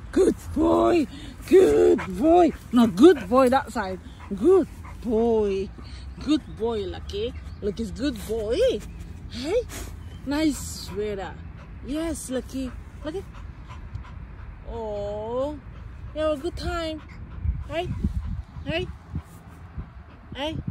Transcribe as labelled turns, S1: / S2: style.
S1: Good boy. Good boy. No, good boy that side. Good boy. Good boy, Lucky. Look, it's good boy. Hey, nice sweater. Yes, Lucky. Lucky. Oh, you have a good time. Hey, hey, hey.